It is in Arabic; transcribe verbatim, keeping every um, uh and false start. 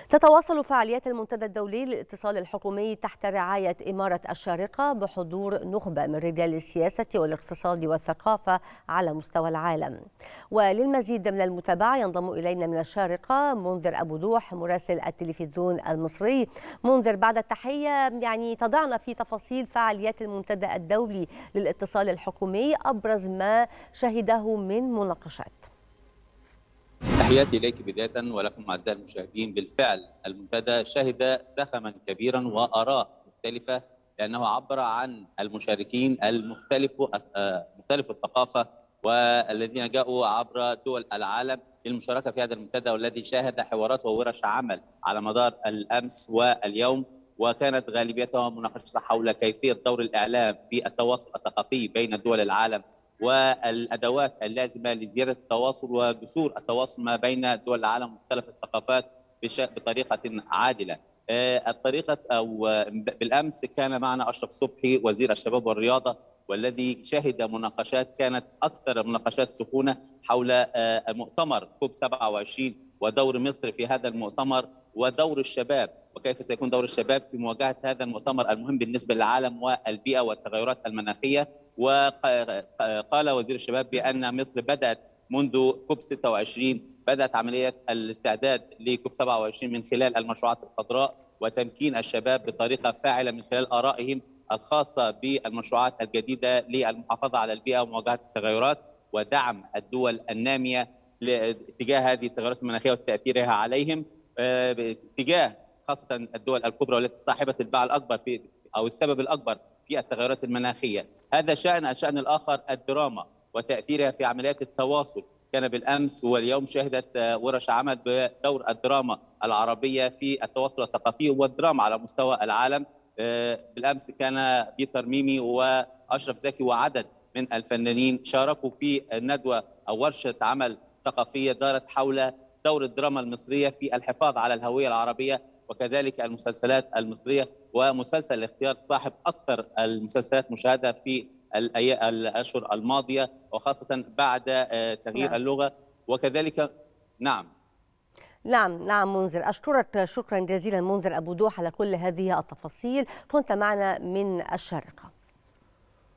تتواصل فعاليات المنتدى الدولي للاتصال الحكومي تحت رعاية إمارة الشارقة بحضور نخبة من رجال السياسة والاقتصاد والثقافة على مستوى العالم. وللمزيد من المتابعة ينضم إلينا من الشارقة منذر أبو دوح مراسل التلفزيون المصري. منذر، بعد التحية، يعني تضعنا في تفاصيل فعاليات المنتدى الدولي للاتصال الحكومي، أبرز ما شهده من مناقشات. تحياتي إليك بداية ولكم أعزائي المشاهدين. بالفعل المنتدى شهد زخما كبيرا وآراء مختلفة، لأنه عبر عن المشاركين المختلف مختلف الثقافة والذين جاءوا عبر دول العالم للمشاركة في هذا المنتدى، والذي شاهد حوارات وورش عمل على مدار الأمس واليوم، وكانت غالبيتها مناقشة حول كيفية دور الإعلام في التواصل الثقافي بين دول العالم والادوات اللازمه لزياده التواصل وجسور التواصل ما بين دول العالم ومختلف الثقافات بطريقه عادله. الطريقه او بالامس كان معنا اشرف صبحي وزير الشباب والرياضه، والذي شهد مناقشات كانت اكثر مناقشات سخونه حول مؤتمر كوب سبعة وعشرين ودور مصر في هذا المؤتمر ودور الشباب، وكيف سيكون دور الشباب في مواجهه هذا المؤتمر المهم بالنسبه للعالم والبيئه والتغيرات المناخيه. وقال وزير الشباب بأن مصر بدأت منذ كوب ستة وعشرين بدأت عملية الاستعداد لكوب سبعة وعشرين من خلال المشروعات الخضراء وتمكين الشباب بطريقة فاعلة من خلال آرائهم الخاصة بالمشروعات الجديدة للمحافظة على البيئة ومواجهة التغيرات ودعم الدول النامية تجاه هذه التغيرات المناخية وتأثيرها عليهم، تجاه خاصة الدول الكبرى والتي صاحبة الباع الأكبر في أو السبب الأكبر في التغيرات المناخية. هذا شأن. الشأن الآخر الدراما وتأثيرها في عمليات التواصل. كان بالأمس واليوم شهدت ورش عمل بدور الدراما العربية في التواصل الثقافي والدراما على مستوى العالم. بالأمس كان بيتر ميمي وأشرف زكي وعدد من الفنانين شاركوا في الندوة أو ورشة عمل ثقافية دارت حول دور الدراما المصرية في الحفاظ على الهوية العربية، وكذلك المسلسلات المصرية، ومسلسل الاختيار صاحب أكثر المسلسلات مشاهدة في الأشهر الماضية وخاصة بعد تغيير نعم. اللغة وكذلك نعم نعم نعم منذر، أشكرك شكرا جزيلا منذر أبو دوح على كل هذه التفاصيل، كنت معنا من الشارقة.